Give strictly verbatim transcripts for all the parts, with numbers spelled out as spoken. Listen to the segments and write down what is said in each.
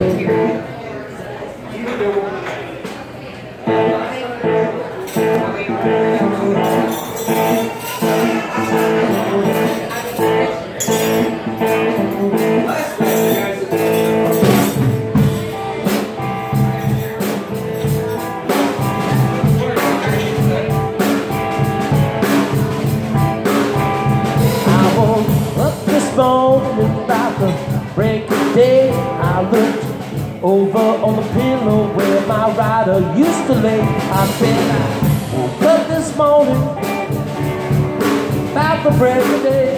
About the break of day, I looked over on the pillow where my rider used to lay. I said I woke up this morning about the break of day.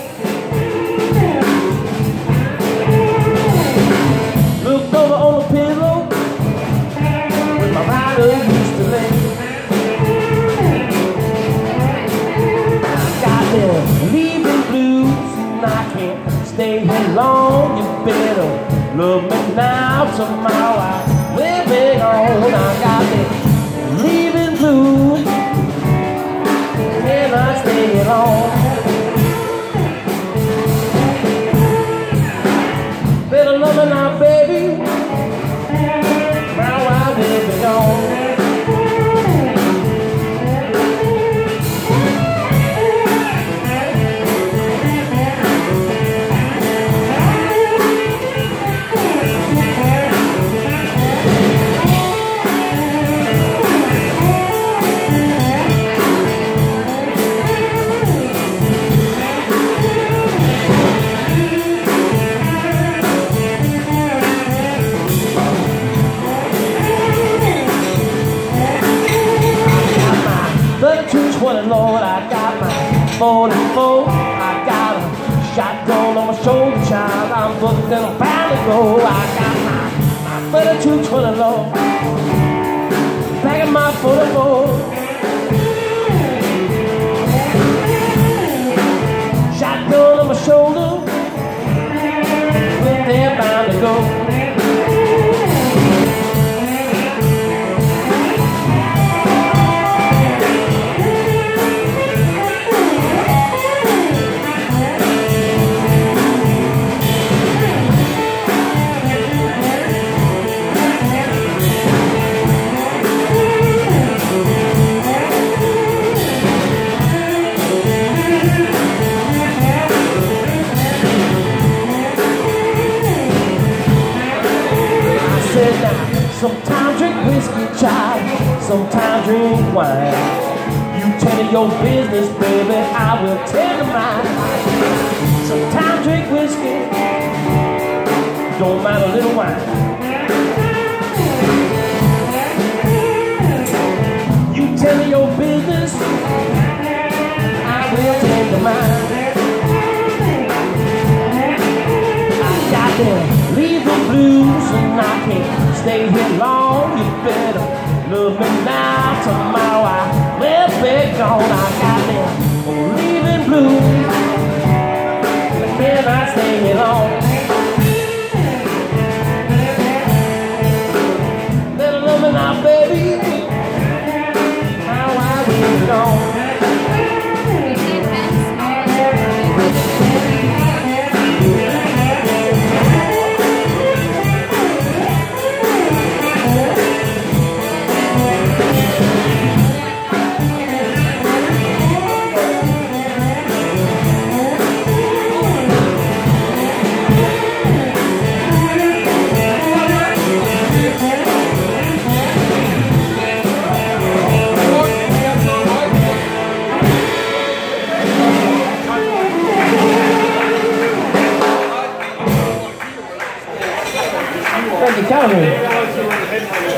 Looked over on the pillow where my rider used to lay. I got them leaving blues and I can't stay here long. You better love me now, tomorrow I will be gone. I got me leaving blue, can I stay long? Better love me now, baby, now I will be gone. Lord, I got my forty-four, I got a shotgun on my shoulder, child, I'm booked and I'm bound to go. I got my, my thirty-two twenty, Lord, back in my forty-four. Shotgun on my shoulder, booked and bound to go. Sometimes drink whiskey, child, sometimes drink wine. You tell me your business, baby, I will tell you mine. Sometimes drink whiskey, don't mind a little wine. You tell me your business, I will tell you mine. I got them leaving blues and I can't stay here long. You better love me now, tomorrow I will be gone. I got them leaving blues, can I stay here long? Better love me now, baby, how I will be gone. Thank you, Calvin.